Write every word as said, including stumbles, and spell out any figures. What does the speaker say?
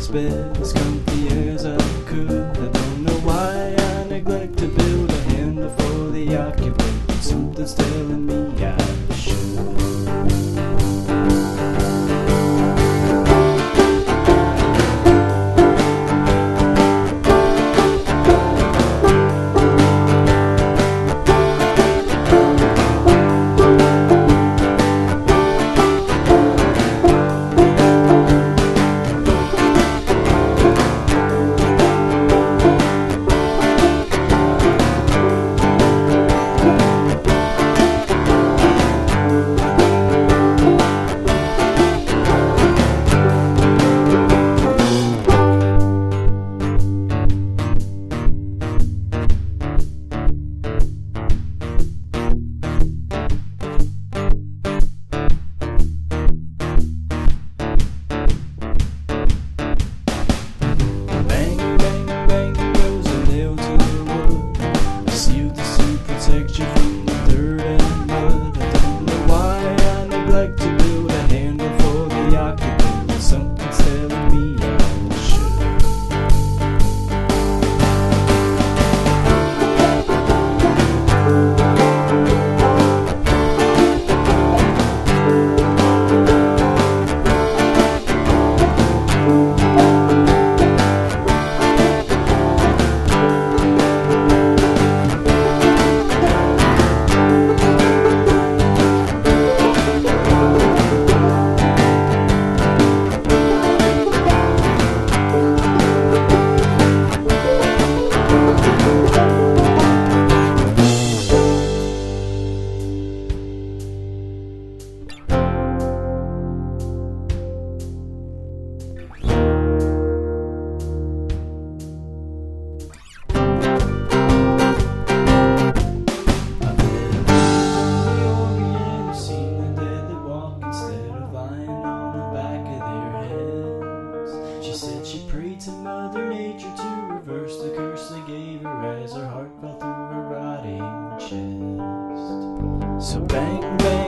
bed as comfy as I could. I don't know why I neglect to build a handle for the occupant, but something's telling me I should. To Mother Nature to reverse the curse they gave her as her heart fell through her rotting chest. So bang, bang.